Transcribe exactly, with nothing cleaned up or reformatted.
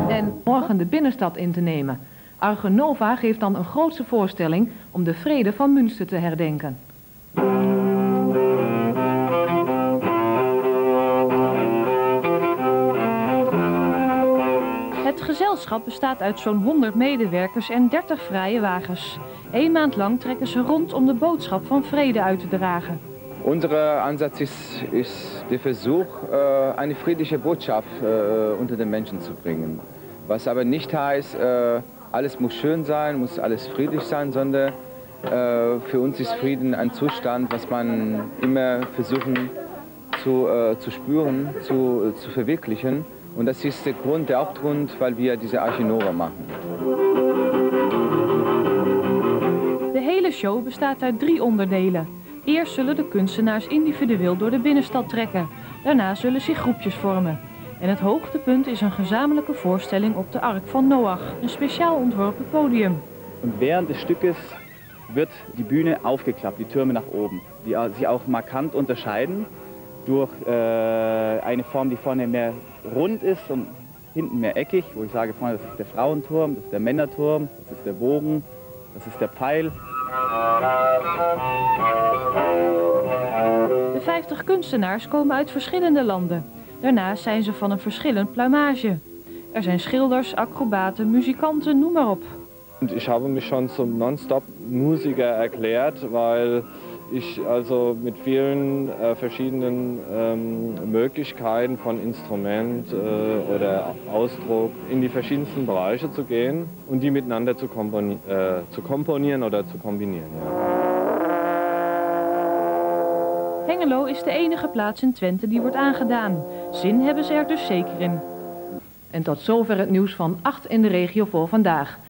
en morgen de binnenstad in te nemen. Arche Nova geeft dan een grootse voorstelling om de vrede van Münster te herdenken. Het gezelschap bestaat uit zo'n honderd medewerkers en dertig vrije wagens. Eén maand lang trekken ze rond om de boodschap van vrede uit te dragen. Unser Ansatz ist, ist der Versuch, eine friedliche Botschaft unter den Menschen zu bringen. Was aber nicht heißt, alles muss schön sein, muss alles friedlich sein, sondern für uns ist Frieden ein Zustand, was man immer versuchen zu, zu spüren, zu, zu verwirklichen. Und das ist der Grund, der Hauptgrund, weil wir diese Arche Nova machen. De hele show bestaat uit drie onderdelen. Eerst zullen de kunstenaars individueel door de binnenstad trekken. Daarna zullen zich groepjes vormen. En het hoogtepunt is een gezamenlijke voorstelling op de Ark van Noach, een speciaal ontworpen podium. Und während des Stückes wird die Bühne aufgeklappt, die Türme nach oben, die sich auch markant unterscheiden durch äh, eine Form, die vorne mehr rund ist und hinten mehr eckig, wo ich sage, vorne, das ist der Frauenturm, das ist der Männerturm, das ist der Bogen, das ist der Pfeil. De vijftig kunstenaars komen uit verschillende landen. Daarnaast zijn ze van een verschillend pluimage. Er zijn schilders, acrobaten, muzikanten, noem maar op. Ich habe mich schon zum Non-Stop-Musiker erklärt, weil ich also mit vielen äh, verschiedenen ähm, Möglichkeiten von Instrument äh, oder Ausdruck in die verschiedensten Bereiche zu gehen und die miteinander zu, komponi äh, zu komponieren oder zu kombinieren. Ja. Hengelo is de enige plaats in Twente die wordt aangedaan. Zin hebben ze er dus zeker in. En tot zover het nieuws van acht in de regio voor vandaag.